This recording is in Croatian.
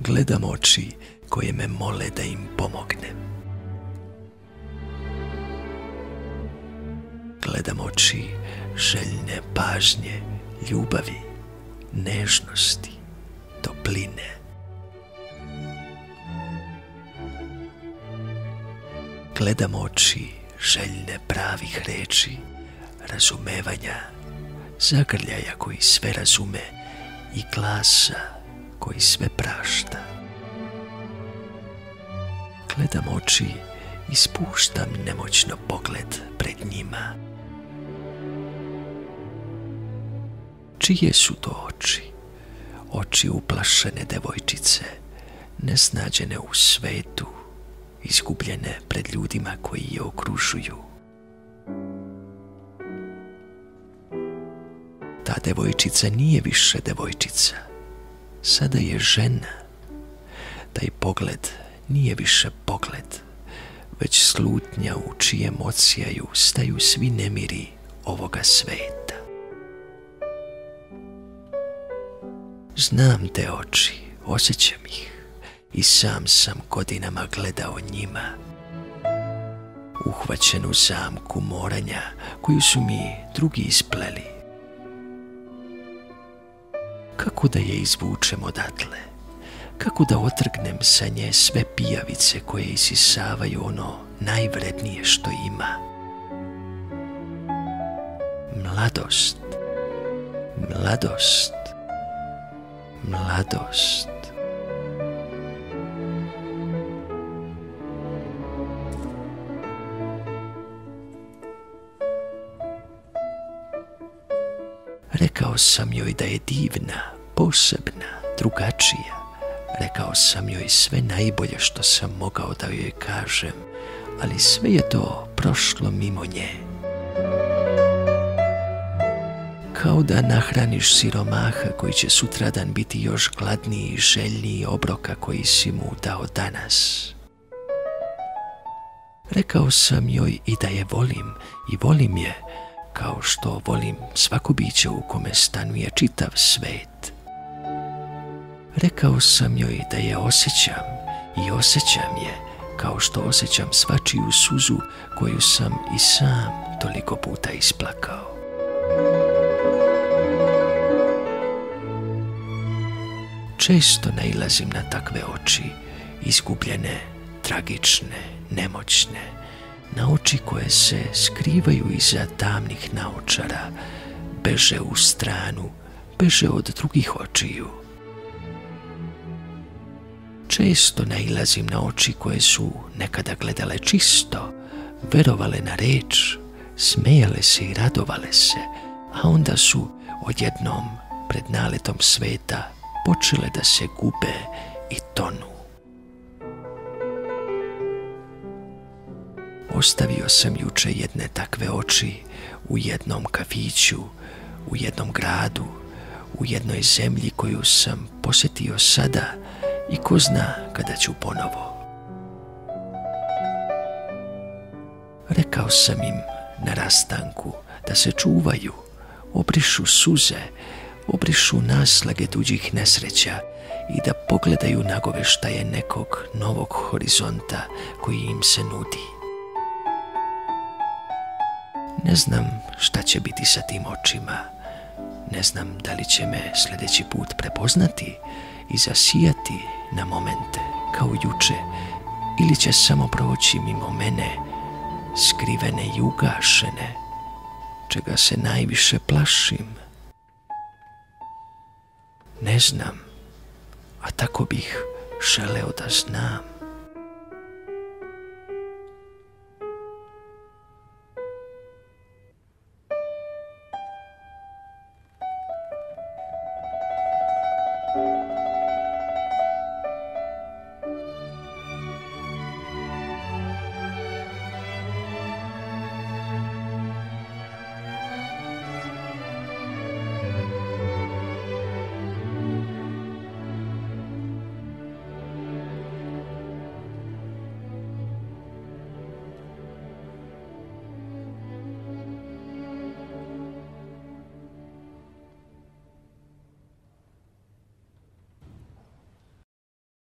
Gledam oči koje me mole da im pomognem. Gledam oči željne pažnje, ljubavi, nežnosti, topline. Gledam oči željne pravih reči, razumevanja, zagrljaja koji sve razume i glasa koji sve prašta. Gledam oči i spuštam nemoćno pogled pred njima. Čije su to oči? Oči uplašene devojčice, nesnađene u svetu, izgubljene pred ljudima koji je okružuju. Ta devojčica nije više devojčica, sada je žena. Taj pogled nije više pogled, već slutnja u čijem odsjaju staju svi nemiri ovoga sveta. Znam te oči, osjećam ih i sam sam godinama gledao njima. Uhvaćen u zamku moranja koju su mi drugi ispleli. Kako da je izvučem odatle? Kako da otrgnem sa nje sve pijavice koje isisavaju ono najvrednije što ima? Mladost, mladost, mladost. Rekao sam joj da je divna, posebna, drugačija. Rekao sam joj sve najbolje što sam mogao da joj kažem, ali sve je to prošlo mimo nje. Kao da nahraniš siromaha koji će sutradan biti još gladniji i željniji obroka koji si mu dao danas. Rekao sam joj i da je volim i volim je, kao što volim svako biće u kome stanuje čitav svet. Rekao sam joj da je osjećam i osjećam je, kao što osjećam svačiju suzu koju sam i sam toliko puta isplakao. Često nailazim na takve oči, izgubljene, tragične, nemoćne, na oči koje se skrivaju iza tamnih naočara, beže u stranu, beže od drugih očiju. Često nailazim na oči koje su nekada gledale čisto, verovale na reč, smejale se i radovale se, a onda su odjednom pred naletom sveta počele da se gube i tonu. Ostavio sam juče jedne takve oči u jednom kafiću, u jednom gradu, u jednoj zemlji koju sam posjetio sada i ko zna kada ću ponovo. Rekao sam im na rastanku da se čuvaju, obrišu suze, obrišu naslage tuđih nesreća i da pogledaju nagoveštaje nekog novog horizonta koji im se nudi. Ne znam šta će biti sa tim očima, ne znam da li će me sljedeći put prepoznati i zasijati na momente kao juče, ili će samo proći mimo mene, skrivene i ugašene, čega se najviše plašim. Ne znam, a tako bih želeo da znam.